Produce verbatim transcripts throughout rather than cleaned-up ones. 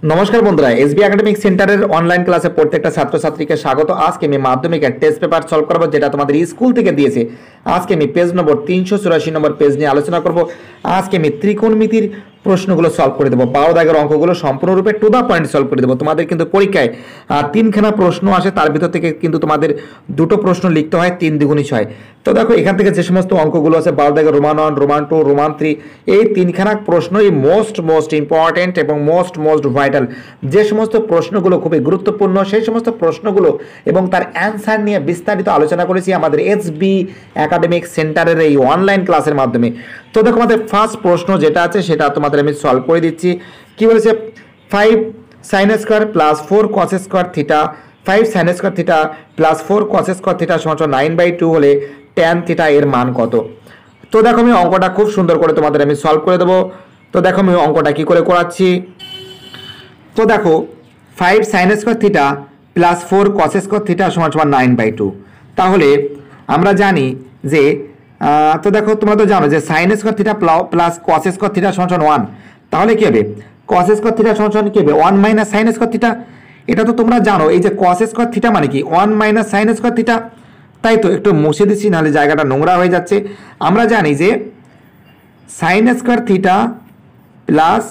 নমস্কার বন্ধুরা, SB academic সেন্টারের অনলাইন ক্লাসে প্রত্যেকটা ছাত্রছাত্রীকে স্বাগত। আজকে আমি মাধ্যমিকের টেস্ট পেপার সলভ করবো, যেটা তোমাদের স্কুল থেকে দিয়েছে। আজকে আমি পেজ নম্বর তিনশো চুরাশি নম্বর পেজ নিয়ে আলোচনা করব। আজকে আমি ত্রিকোণমিতির প্রশ্নগুলো সলভ করে দেবো। বারো দাগের অঙ্কগুলো সম্পূর্ণরূপে টু দা পয়েন্ট সলভ করে দেবো। তোমাদের কিন্তু পরীক্ষায় তিনখানা প্রশ্ন আসে, তার ভিতর থেকে কিন্তু তোমাদের দুটো প্রশ্ন লিখতে হয়, তিন দ্বিগুণী ছয়। তো দেখো এখান থেকে যে সমস্ত অঙ্কগুলো আছে, বারো দাগের roman one, roman two, roman three, এই তিনখানা প্রশ্নই মোস্ট মোস্ট ইম্পর্টেন্ট এবং মোস্ট মোস্ট ভাইটাল। যে সমস্ত প্রশ্নগুলো খুবই গুরুত্বপূর্ণ, সেই সমস্ত প্রশ্নগুলো এবং তার অ্যান্সার নিয়ে বিস্তারিত আলোচনা করেছি আমাদের এসবি একাডেমিক সেন্টারের এই অনলাইন ক্লাসের মাধ্যমে। তো দেখো আমাদের ফার্স্ট প্রশ্ন যেটা আছে সেটা তোমাদের আমি সলভ করে দিচ্ছি। কি বলেছে? Five sine square plus four cos square theta, five sine square theta plus four cos square theta সমান নাইন বাই টু হলে ট্যান থিটা এর মান কত? তো দেখো আমি অঙ্কটা খুব সুন্দর করে তোমাদের আমি সলভ করে দেবো। তো দেখো আমি অঙ্কটা কী করে করাচ্ছি। তো দেখো five sine square theta plus four cos square theta সমান সমান নাইন বাই টু। তাহলে আমরা জানি যে তো দেখো তোমরা তো জানো যে sine square theta plus cos square theta সমান সমান ওয়ান। তাহলে কী হবে? কস স্কোয়ার থিটা সমান সমান কী হবে? One minus sine square theta. এটা তো তোমরা জানো, এই যে কস স্কোয়ার থিটা মানে কি? One minus sine square theta. তাই তো একটু মুছে দিচ্ছি, নাহলে জায়গাটা নোংরা হয়ে যাচ্ছে। আমরা জানি যে sine square theta plus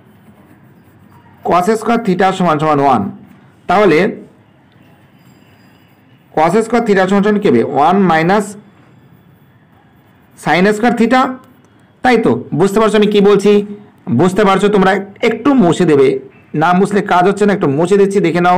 cos square theta সমান সমান ওয়ান। তাহলে কস স্কোয়ার থিটা সমান সমান কী হবে? One minus sine square theta. তাই তো বুঝতে পারছো আমি কি বলছি? বুঝতে পারছো তোমরা? একটু মুছে দেবে, না মুছলে কাজ হচ্ছে না। একটু মুছে দিচ্ছি, দেখে নাও।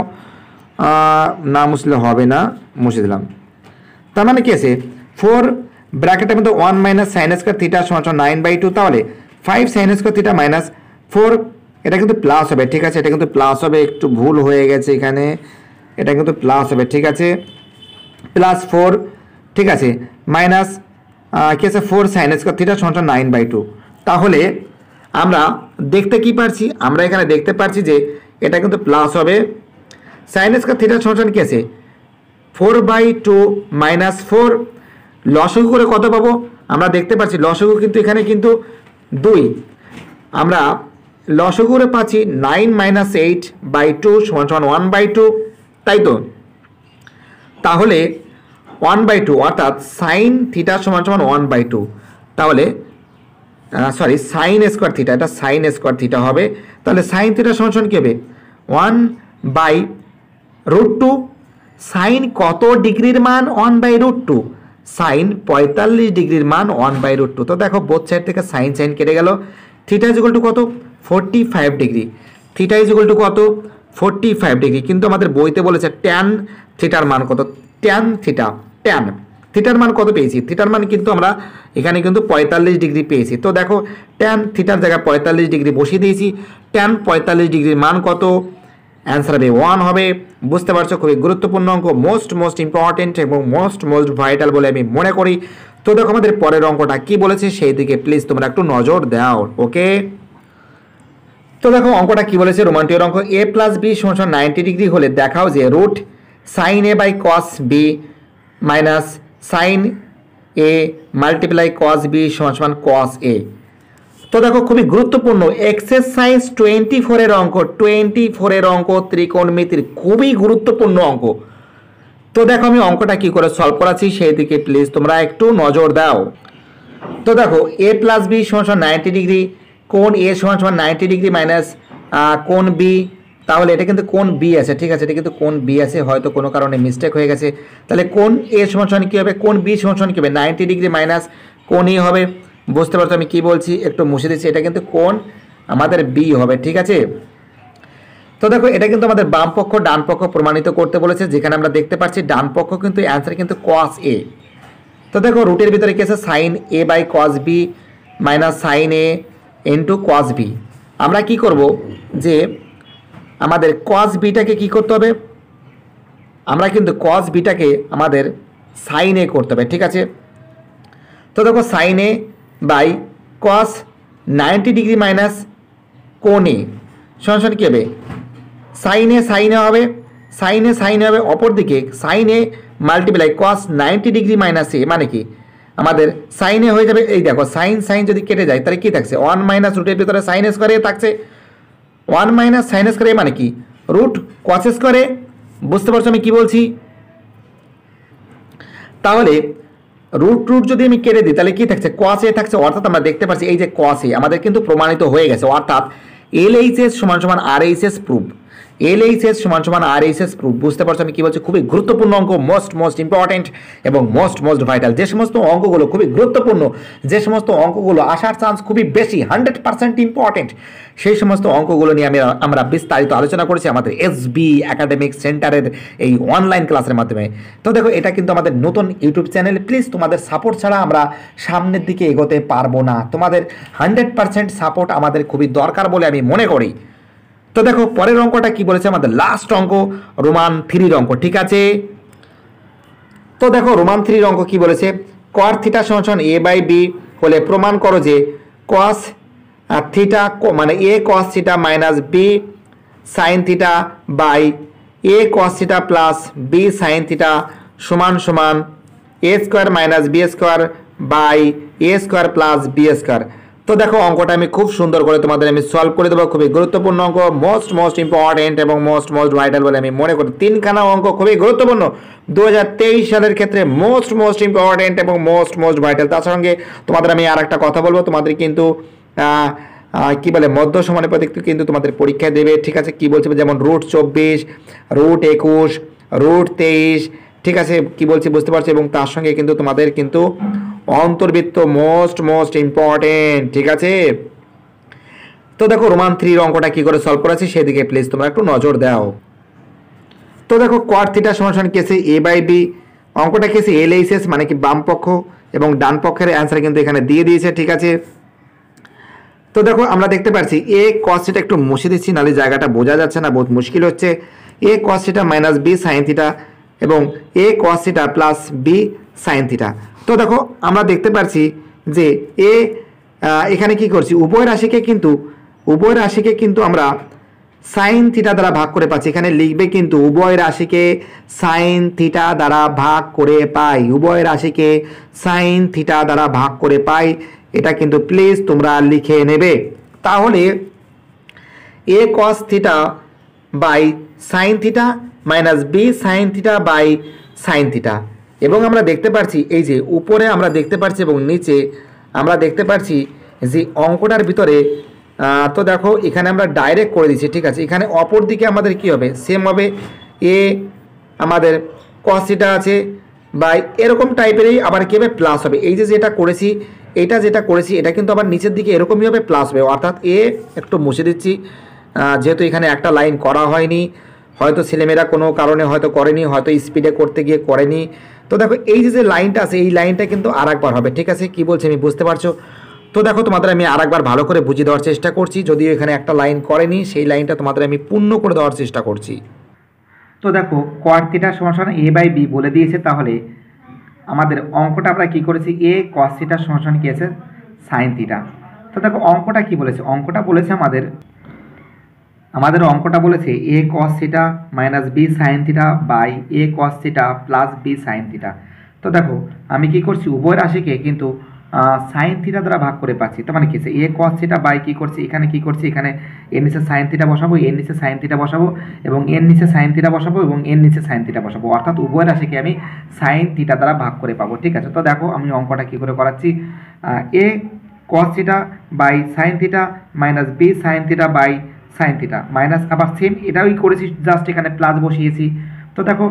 না মুছলে হবে না, মুছে দিলাম। তার মানে কি আছে? ফোর ব্র্যাকেটের মধ্যে one minus sine square theta সমান সমান নাইন বাই টু। তাহলে five sine square theta minus four, এটা কিন্তু প্লাস হবে। ঠিক আছে, এটা কিন্তু প্লাস হবে, একটু ভুল হয়ে গেছে এখানে। এটা কিন্তু প্লাস হবে, ঠিক আছে, প্লাস ফোর, ঠিক আছে, মাইনাস কি আছে? ফোর সাইন স্কোয়ার থিটা সমান সমান নাইন বাই টু। তাহলে আমরা দেখতে কি পারছি? আমরা এখানে দেখতে পারছি যে এটা কিন্তু প্লাস হবে। সাইন স্কোয়ার থিটা সমান সমান কি আছে? Four by two minus four. লসগু করে কত পাবো? আমরা দেখতে পাচ্ছি লসগু কিন্তু এখানে কিন্তু দুই। আমরা লসগু করে পাচ্ছি nine minus eight by two সমান সমান ওয়ান বাই টু। তাই তো? তাহলে ওয়ান বাই টু অর্থাৎ সাইন থিটা সমান সমান ওয়ান বাই টু। তাহলে সরি সাইন স্কোয়ার থিটা, এটা সাইন স্কোয়ার থিটা হবে। তাহলে সাইন থিটা সমান সমান কী হবে? One by root two. Sine কত ডিগ্রির মান? One by root two. Sine পঁয়তাল্লিশ ডিগ্রির মান ওয়ান বাই রুট টু। তো দেখো বোথ সাইড থেকে সাইন সাইন কেটে গেল। থিটা ইজ ইকুয়াল টু কত? Forty five degree. Theta is equal to কত? Forty five degree. কিন্তু আমাদের বইতে বলেছে ট্যান থিটার মান কত? ট্যান থিটা, ট্যান থিটার মান কত পেয়েছি? থিটার মান কিন্তু আমরা এখানে কিন্তু পঁয়তাল্লিশ ডিগ্রি পেয়েছি। তো দেখো ট্যান থিটার জায়গায় পঁয়তাল্লিশ ডিগ্রি বসিয়ে দিয়েছি। ট্যান পঁয়তাল্লিশ ডিগ্রির মান কত? অ্যান্সার হবে ওয়ান হবে। বুঝতে পারছো? খুবই গুরুত্বপূর্ণ অঙ্ক, মোস্ট মোস্ট ইম্পর্টেন্ট এবং মোস্ট মোস্ট ভাইটাল বলে আমি মনে করি। তো দেখো আমাদের পরের অঙ্কটা কি বলেছে সেই দিকে প্লিজ তোমরা একটু নজর দাও। ওকে, তো দেখো অঙ্কটা কি বলেছে? রোমান্টিক অঙ্ক। এ প্লাস বি সমান নাইনটি ডিগ্রি হলে দেখাও যে root sine A by cos B minus sine A multiply cos B সমান সমান কস এ। তো দেখো খুবই গুরুত্বপূর্ণ এক্সারসাইজ টোয়েন্টি ফোরের অঙ্ক, টোয়েন্টি ফোরের অঙ্ক ত্রিকোণমিতির খুবই গুরুত্বপূর্ণ অঙ্ক। তো দেখো আমি অঙ্কটা কি করে সলভ করাচ্ছি সেই দিকে প্লিজ তোমরা একটু নজর দাও। তো দেখো এ প্লাস বি সমান সমান নাইনটি ডিগ্রি, কোণ এ সমান সমান নাইনটি ডিগ্রি মাইনাস কোণ বি। তাহলে এটা কিন্তু কোণ বি আছে, ঠিক আছে, এটা কিন্তু কোণ বি আছে, হয়তো কোনো কারণে মিস্টেক হয়ে গেছে। তাহলে কোণ এ সমান সমান কী হবে? কোণ বি সমান সমান কী হবে? নাইনটি ডিগ্রি মাইনাস কোণ ই হবে। বুঝতে পারছো আমি কি বলছি? একটু মুছে দিচ্ছি, এটা কিন্তু কোণ আমাদের বি হবে, ঠিক আছে। তো দেখো এটা কিন্তু আমাদের বাম পক্ষ ডান পক্ষ প্রমাণিত করতে বলেছে, যেখানে আমরা দেখতে পাচ্ছি ডান পক্ষ কিন্তু অ্যান্সার কিন্তু কস এ। তো দেখো রুটের ভিতরে কি আছে? Sine A by cos B minus sine A into cos B. আমরা কি করব যে আমাদের কস বিটাকে কি করতে হবে? আমরা কিন্তু কস বিটাকে আমাদের সাইন এ করতে হবে, ঠিক আছে। তো দেখো sine A by cos ninety degree minus কোণ এ সমান সমান কী হবে? সাইন এ সাইন এ হবে, সাইন এ সাইন এ হবে। অপরদিকে sine A multiply cos ninety degree minus A মানে কি? আমাদের সাইনে হয়ে যাবে, এই দেখো সাইন সাইন যদি কেটে যায় তাহলে কি থাকছে? ওয়ান মাইনাস রুটের ভিতরে সাইন স্কোয়ার এ থাকছে। One minus sine square A মানে কি রুট কস স্কোয়ারে, বুঝতে পারছো আমি কি বলছি? তাহলে রুট রুট যদি আমি কেটে দিই তাহলে কি থাকছে, কস এ থাকছে। অর্থাৎ আমরা দেখতে পাচ্ছি এই যে কস এ আমাদের কিন্তু প্রমাণিত হয়ে গেছে। অর্থাৎ এল এইচ এস সমান সমান R H S proof, L H S সমান সমান আর এইচ এস প্রুফ। বুঝতে পারছো আমি কি বলছি? খুবই গুরুত্বপূর্ণ অঙ্ক, মোস্ট মোস্ট ইম্পর্টেন্ট এবং মোস্ট মোস্ট ভাইটাল। যে সমস্ত অঙ্কগুলো খুবই গুরুত্বপূর্ণ, যে সমস্ত অঙ্কগুলো আসার চান্স খুবই বেশি, হান্ড্রেড পার্সেন্ট ইম্পর্টেন্ট, সেই সমস্ত অঙ্কগুলো নিয়ে আমি আমরা বিস্তারিত আলোচনা করেছি আমাদের এস বি একাডেমিক সেন্টারের এই অনলাইন ক্লাসের মাধ্যমে। তো দেখো এটা কিন্তু আমাদের নতুন ইউটিউব চ্যানেল, প্লিজ তোমাদের সাপোর্ট ছাড়া আমরা সামনের দিকে এগোতে পারবো না। তোমাদের হান্ড্রেড পার্সেন্ট সাপোর্ট আমাদের খুবই দরকার বলে আমি মনে করি। তো দেখো পরের অঙ্কটা কি বলেছে, আমাদের লাস্ট অঙ্ক রোমান থ্রির অঙ্ক, ঠিক আছে? তো দেখো রোমান থ্রির অঙ্ক কি বলেছে, কর থিটা সমান এ বাই বি হলে প্রমাণ করো যে কস থিটা মানে A cos theta minus B sine theta by A cos theta plus B sine theta সমান সমান A square minus B square by A square plus B square. তো দেখো অঙ্কটা আমি খুব সুন্দর করে তোমাদের আমি সলভ করে দেবো। খুবই গুরুত্বপূর্ণ অঙ্ক, মোস্ট মোস্ট ইম্পর্টেন্ট এবং মোস্ট মোস্ট ভাইটাল বলে আমি মনে করি। তিনখানা অঙ্ক খুবই গুরুত্বপূর্ণ দু হাজার তেইশ সালের ক্ষেত্রে, মোস্ট মোস্ট ইম্পর্টেন্ট এবং মোস্ট মোস্ট ভাইটাল। তার সঙ্গে তোমাদের আমি আর একটা কথা বলবো, তোমাদের কিন্তু কি বলে মধ্য সমানুপাতিক কিন্তু তোমাদের পরীক্ষায় দেবে, ঠিক আছে? কি বলছে, যেমন রুট চব্বিশ, রুট একুশ, রুট তেইশ, ঠিক আছে? কি বলছি বুঝতে পারছো? এবং তার সঙ্গে কিন্তু তোমাদের কিন্তু অন্তর্বৃত্ত মোস্ট মোস্ট ইম্পর্টেন্ট, ঠিক আছে? তো দেখো রোমান থ্রির অঙ্কটা কি করে সলভ করেছি সেদিকে প্লিজ তোমরা একটু নজর দাও। তো দেখো কট থিটা সমান কেসে এ বাই বি, অঙ্কটা কেসে এল এইচ এস মানে কি বাম পক্ষ এবং ডান পক্ষের অ্যান্সার কিন্তু এখানে দিয়ে দিয়েছে, ঠিক আছে? তো দেখো আমরা দেখতে পাচ্ছি এ কস থিটা, একটু মুছে দিচ্ছি নাহলে জায়গাটা বোঝা যাচ্ছে না, বহুত মুশকিল হচ্ছে। A cos theta minus B sine theta এবং A cos theta plus B sine theta. তো দেখো আমরা দেখতে পাচ্ছি যে এ এখানে কি করছি, উভয় রাশিকে কিন্তু উভয় রাশিকে কিন্তু আমরা সাইন থিটা দ্বারা ভাগ করে পাচ্ছি। এখানে লিখবে কিন্তু উভয় রাশিকে সাইন থিটা দ্বারা ভাগ করে পাই, উভয় রাশিকে সাইন থিটা দ্বারা ভাগ করে পাই, এটা কিন্তু প্লিজ তোমরা লিখে নেবে। তাহলে A cos theta by sine theta minus B sine theta by sine theta. এবং আমরা দেখতে পাচ্ছি এই যে উপরে আমরা দেখতে পাচ্ছি এবং নিচে আমরা দেখতে পাচ্ছি যে অঙ্কটার ভিতরে, তো দেখো এখানে আমরা ডাইরেক্ট করে দিচ্ছি, ঠিক আছে? এখানে অপর দিকে আমাদের কি হবে, সেম হবে, এ আমাদের কস থিটা আছে বাই এরকম টাইপেরই আবার কী হবে, প্লাস হবে। এই যে যেটা করেছি, এটা যেটা করেছি এটা কিন্তু আবার নিচের দিকে এরকমই হবে, প্লাস হবে। অর্থাৎ এ একটু মুছে দিচ্ছি, যেহেতু এখানে একটা লাইন করা হয়নি, হয়তো ছেলেমেয়েরা কোনো কারণে হয়তো করেনি, হয়তো স্পিডে করতে গিয়ে করেনি। তো দেখো এই যে যে লাইনটা আছে এই লাইনটা কিন্তু আর একবার হবে, ঠিক আছে? কি বলছি আমি বুঝতে পারছো? তো দেখো তোমাদের আমি আর একবার ভালো করে বুঝিয়ে দেওয়ার চেষ্টা করছি, যদিও এখানে একটা লাইন করেনি, সেই লাইনটা তোমাদের আমি পূর্ণ করে দেওয়ার চেষ্টা করছি। তো দেখো কট থিটা সমান সমান এ বাই বি বলে দিয়েছে, তাহলে আমাদের অঙ্কটা আমরা কি করেছি, এ কস থিটা সমান সমান কি আছে, সাইন থিটা। তো দেখো অঙ্কটা কি বলেছে, অঙ্কটা বলেছে আমাদের আমাদের অঙ্কটা বলেছে A cos theta minus B sine theta by A cos theta plus B sine theta. তো দেখো আমি কি করছি, উভয় রাশিকে কিন্তু সাইন থিটা দ্বারা ভাগ করে পাচ্ছি। তার মানে কি, এ কস থিটা বাই কি করছি, এখানে কি করছি, এখানে এর নিচে সাইন থিটা বসাবো, এর নিচে সাইন থিটা বসাবো এবং এর নিচে সাইন থিটা বসাবো এবং এর নিচে সাইন থিটা বসাবো। অর্থাৎ উভয় রাশিকে আমি সাইন থিটা দ্বারা ভাগ করে পাবো, ঠিক আছে? তো দেখো আমি অঙ্কটা কি করে করাচ্ছি, A cos theta by sine theta minus B sine theta by sine theta minus আবার সেম এটাই করেছি, জাস্ট এখানে প্লাস বসিয়েছি। তো দেখো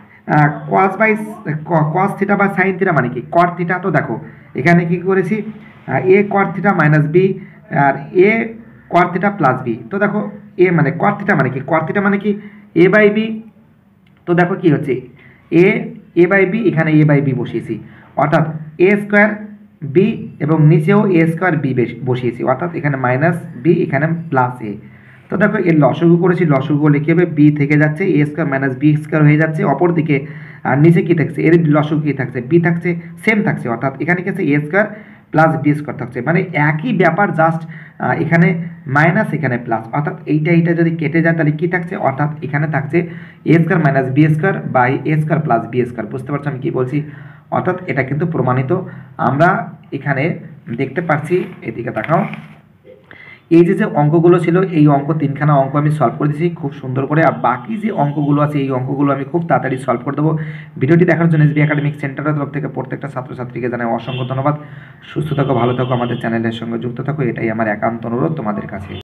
কস বাই কস থিটা বা সাইন থিটা মানে কি, কট থিটা। তো দেখো এখানে কি করেছি, A cot theta minus B আর A cot theta plus B. তো দেখো এ মানে কট থিটা মানে কি, কট থিটা মানে কি এ বাই বি। তো দেখো কি হচ্ছে, এ এ বাই বি, এখানে এ বাই বি বসিয়েছি, অর্থাৎ এ স্কোয়ার বি এবং নিচেও এ স্কোয়ার বি বসিয়েছি, অর্থাৎ এখানে মাইনাস বি এখানে প্লাস এ। তো দেখো এর লসগু করেছি, লসগু লিখে হবে বি থেকে যাচ্ছে A square minus B square হয়ে যাচ্ছে, অপর দিকে আর নিচে কী থাকছে, এর লসগু কী থাকছে, বি থাকছে, সেম থাকছে, অর্থাৎ এখানে কি আছে A square plus B square থাকছে, মানে একই ব্যাপার, জাস্ট এখানে মাইনাস এখানে প্লাস, অর্থাৎ এইটা এইটা যদি কেটে যায় তাহলে কী থাকছে, অর্থাৎ এখানে থাকছে A square minus B square by A square plus B square. বুঝতে পারছো আমি কী বলছি? অর্থাৎ এটা কিন্তু প্রমাণিত। আমরা এখানে দেখতে পাচ্ছি, এদিকে দেখাও, এই যে যে অঙ্কগুলো ছিল এই অঙ্ক তিনখানা অঙ্ক আমি সলভ করে দিয়েছি খুব সুন্দর করে, আর বাকি যে অঙ্কগুলো আছে এই অঙ্কগুলো আমি খুব তাড়াতাড়ি সলভ করে দেবো। ভিডিওটি দেখার জন্য এসবি একাডেমিক সেন্টারের তরফ থেকে প্রত্যেকটা ছাত্রছাত্রীকে জানাই অসংখ্য ধন্যবাদ। সুস্থ থাকো, ভালো থাকো, আমাদের চ্যানেলের সঙ্গে যুক্ত থাকো, এটাই আমার একান্ত অনুরোধ তোমাদের কাছে।